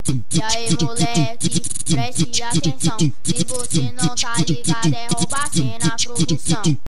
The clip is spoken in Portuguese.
E aí moleque, preste atenção. Se você não tá ligado é roubar cena produção.